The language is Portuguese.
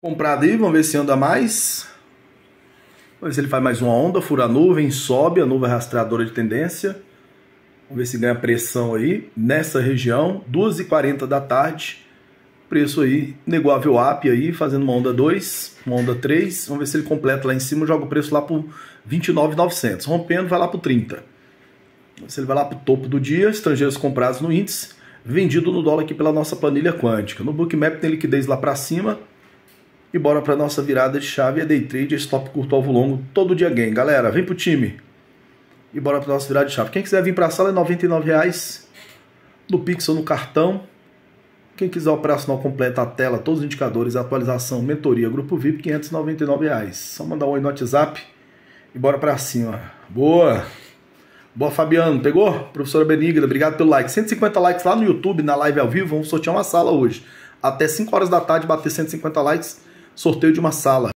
Comprado aí, vamos ver se anda mais. Vamos ver se ele faz mais uma onda, fura a nuvem, sobe, a nuvem rastreadora de tendência. Vamos ver se ganha pressão aí, nessa região, 2h40 da tarde. Preço aí, negoável up aí, fazendo uma onda 2, uma onda 3. Vamos ver se ele completa lá em cima, joga o preço lá por 29.900. Rompendo, vai lá por 30. Vamos ver se ele vai lá para o topo do dia, estrangeiros comprados no índice, vendido no dólar aqui pela nossa planilha quântica. No Bookmap tem liquidez lá para cima. E bora para nossa virada de chave, é day trade, é stop curto, alvo longo, todo dia gain. Galera, vem pro time. E bora para nossa virada de chave. Quem quiser vir para a sala é R$ 99,00 no Pix ou no cartão. Quem quiser operacional completo, a tela, todos os indicadores, atualização, mentoria, grupo VIP, R$ 599,00. Só mandar um oi no WhatsApp e bora para cima. Boa! Boa, Fabiano. Pegou? Professora Benigna, obrigado pelo like. 150 likes lá no YouTube, na live ao vivo. Vamos sortear uma sala hoje. Até 5 horas da tarde, bater 150 likes. Sorteio de uma sala.